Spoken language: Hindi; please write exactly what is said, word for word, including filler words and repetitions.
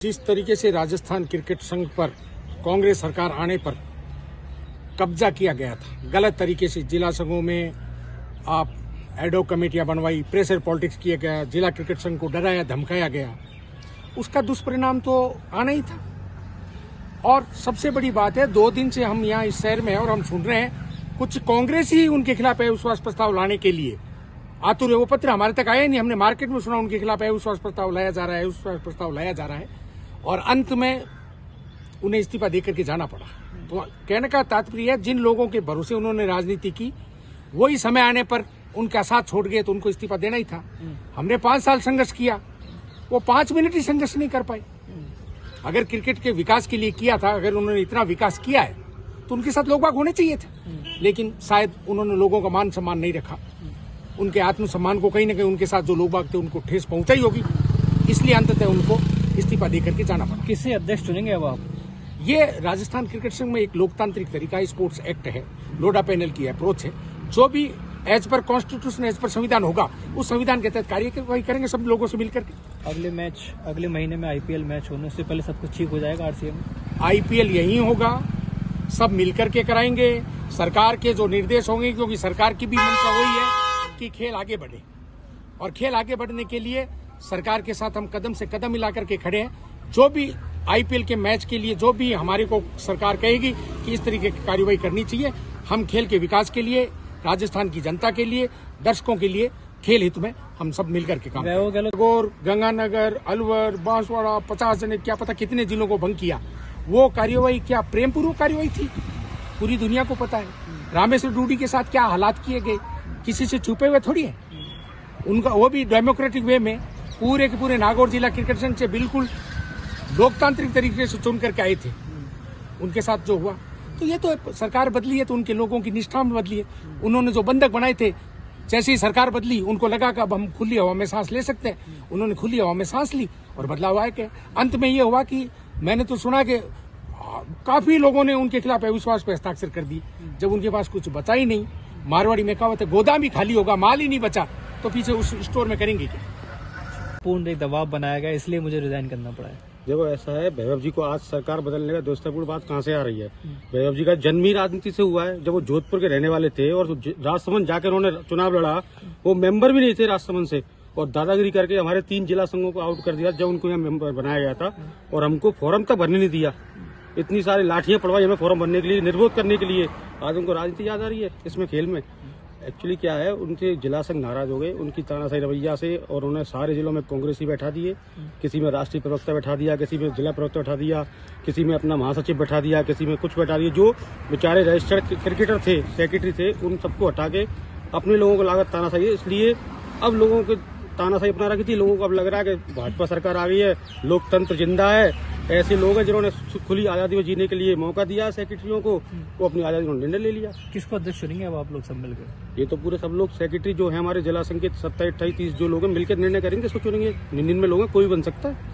जिस तरीके से राजस्थान क्रिकेट संघ पर कांग्रेस सरकार आने पर कब्जा किया गया था, गलत तरीके से जिला संघों में आप एडॉक कमेटियां बनवाई, प्रेशर पॉलिटिक्स किया गया, जिला क्रिकेट संघ को डराया धमकाया गया, उसका दुष्परिणाम तो आना ही था। और सबसे बड़ी बात है, दो दिन से हम यहाँ इस शहर में हैं और हम सुन रहे हैं कुछ कांग्रेस ही उनके खिलाफ अविश्वास प्रस्ताव लाने के लिए आतुर है। वो पत्र हमारे तक आया नहीं, हमने मार्केट में सुना उनके खिलाफ अविश्वास प्रस्ताव लाया जा रहा है, अविश्वास प्रस्ताव लाया जा रहा है और अंत में उन्हें इस्तीफा देकर के जाना पड़ा। तो कहने का तात्पर्य है, जिन लोगों के भरोसे उन्होंने राजनीति की वही समय आने पर उनका साथ छोड़ गए तो उनको इस्तीफा देना ही था। हमने पांच साल संघर्ष किया, वो पांच मिनट ही संघर्ष नहीं कर पाए। अगर क्रिकेट के विकास के लिए किया था, अगर उन्होंने इतना विकास किया है तो उनके साथ लोग बाग होने चाहिए थे, लेकिन शायद उन्होंने लोगों का मान सम्मान नहीं रखा, उनके आत्मसम्मान को कहीं न कहीं उनके साथ जो लोग बाग थे उनको ठेस पहुंचाई होगी, इसलिए अंततः उनको इस्तीफा देकर के जाना पड़ा। किसे अध्यक्ष चुनेंगे अब आप? ये राजस्थान क्रिकेट संघ में एक लोकतांत्रिक तरीका है, स्पोर्ट्स एक्ट है, लोडा पैनल की अप्रोच है, जो भी as per constitution as per संविधान होगा उस संविधान के तहत कार्यवाही करेंगे सब लोगों से मिलकर के। अगले मैच अगले महीने में आईपीएल मैच होने से पहले सब कुछ ठीक हो जाएगा आरसीए में? आईपीएल यही होगा, सब मिलकर के कराएंगे, सरकार के जो निर्देश होंगे, क्योंकि सरकार की भी मंशा वही है कि खेल आगे बढ़े और खेल आगे बढ़ने के लिए सरकार के साथ हम कदम से कदम मिलाकर के खड़े हैं। जो भी आईपीएल के मैच के लिए जो भी हमारे को सरकार कहेगी कि इस तरीके की कार्यवाही करनी चाहिए, हम खेल के विकास के लिए, राजस्थान की जनता के लिए, दर्शकों के लिए, खेल हित में हम सब मिलकर के काम करेंगे। गंगानगर, अलवर, बांसवाड़ा, पचास जने क्या पता कितने जिलों को भंग किया, वो कार्यवाही क्या प्रेम पूर्वक कार्यवाही थी? पूरी दुनिया को पता है रामेश्वर डूडी के साथ क्या हालात किए गए, किसी से छुपे हुए थोड़ी है। उनका वो भी डेमोक्रेटिक वे में पूरे के पूरे नागौर जिला क्रिकेट संघ से बिल्कुल लोकतांत्रिक तरीके से चुन करके आए थे, उनके साथ जो हुआ। तो ये तो सरकार बदली है तो उनके लोगों की निष्ठा में बदली है। उन्होंने जो बंधक बनाए थे, जैसे ही सरकार बदली उनको लगा कि अब हम खुली हवा में सांस ले सकते हैं, उन्होंने खुली हवा में सांस ली और बदलाव आया के अंत में ये हुआ कि मैंने तो सुना कि काफी लोगों ने उनके खिलाफ अविश्वास पे हस्ताक्षर कर दिए। जब उनके पास कुछ बचा ही नहीं, मारवाड़ी में कहावत है, गोदाम ही खाली होगा, माल ही नहीं बचा, तो पीछे उस स्टोर में करेंगे क्या? पूर्ण एक दबाव बनाया गया, इसलिए मुझे रिजाइन करना पड़ा है। देखो ऐसा है, वैभव जी को आज सरकार बदलने का दोस्तपूर्ण बात कहाँ से आ रही है? वैभव जी का जन्म ही राजनीति से हुआ है। जब वो जोधपुर के रहने वाले थे और राजसमंद जाकर उन्होंने चुनाव लड़ा, वो मेंबर भी नहीं थे राजसमंद से, और दादागिरी करके हमारे तीन जिला संघों को आउट कर दिया जब उनको यहाँ मेंबर बनाया गया था, और हमको फॉर्म तक भरने नहीं दिया। इतनी सारी लाठियां पड़वाई हमें फॉर्म भरने के लिए, निर्विरोध करने के लिए। आज उनको राजनीति याद आ रही है इसमें खेल में। एक्चुअली क्या है, उनसे जिला संघ नाराज हो गए उनकी तानाशाही रवैया से, और उन्होंने सारे जिलों में कांग्रेस ही बैठा दिए। किसी में राष्ट्रीय प्रवक्ता बैठा दिया, किसी में जिला प्रवक्ता बैठा दिया, किसी में अपना महासचिव बैठा दिया, किसी में कुछ बैठा दिया। जो बेचारे रजिस्टर्ड क्रिकेटर थे, सेक्रेटरी थे, उन सबको हटा के अपने लोगों को लागत तानाशाही। इसलिए अब लोगों को तानाशाही अपना रखी थी, लोगों को अब लग रहा है कि भाजपा सरकार आ गई है, लोकतंत्र जिंदा है। ऐसे लोग हैं जिन्होंने खुली आजादी में जीने के लिए मौका दिया सेक्रेटरियों को, वो अपनी आजादी में निर्णय ले लिया। किसको अध्यक्ष चुनेंगे अब आप लोग सब मिलकर? ये तो पूरे सब लोग सेक्रेटरी जो है हमारे जिला संघ के सत्ताईस अट्ठाईस तीस जो लोग हैं मिलकर निर्णय करेंगे, इसको चुनेंगे। निन्यानवे लोग हैं, कोई बन सकता है।